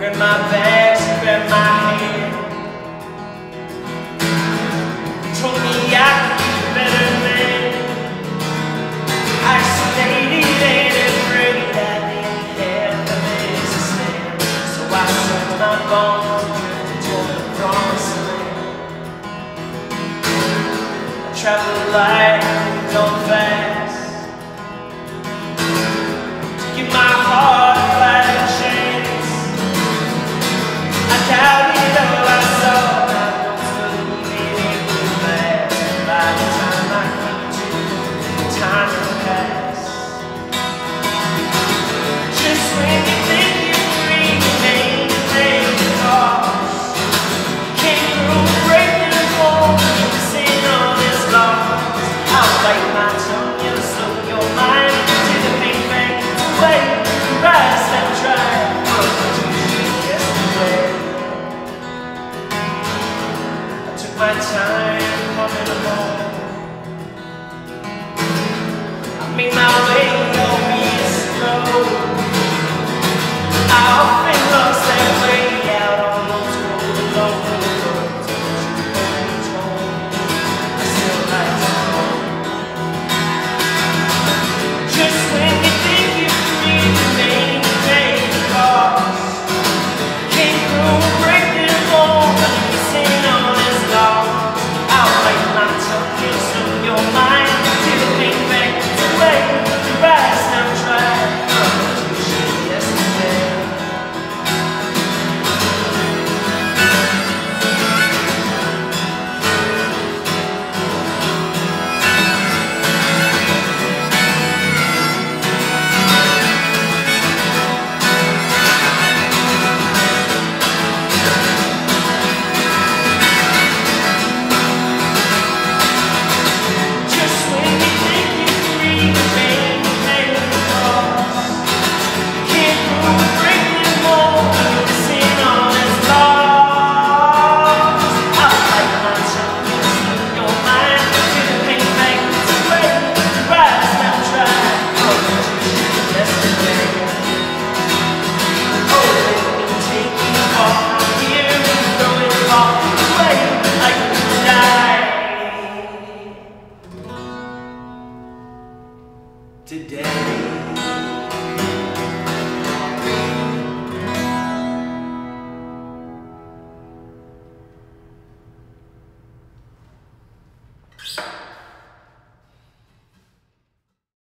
Grab my bags, grab my hand. Told me I could be a better man. Isolated and afraid I didn't have the legs to stand. So I sold my bones and drifted toward the promised land. I traveled light and gone fast to give my heart a fighting chance. I doubted all I saw, I once believed it would last. By the time I came to, the time had passed. Just when you think you're free, you made the cause. Came through breaking the wall, you're sitting on this loss. I'll bite my tongue, you'll slow your mind to the pain bank away. Rise and try, my time coming along. I made my way, albeit slow. I often lost that way out on those cold and lonely roads. I still like to home. Just when you think you're free, you made the cause. Came through and break the wall, but you're sitting on this log. I'll bite my tongue, you'll slow your mind to the pain back away. To rise now, try from what you should yesterday. Today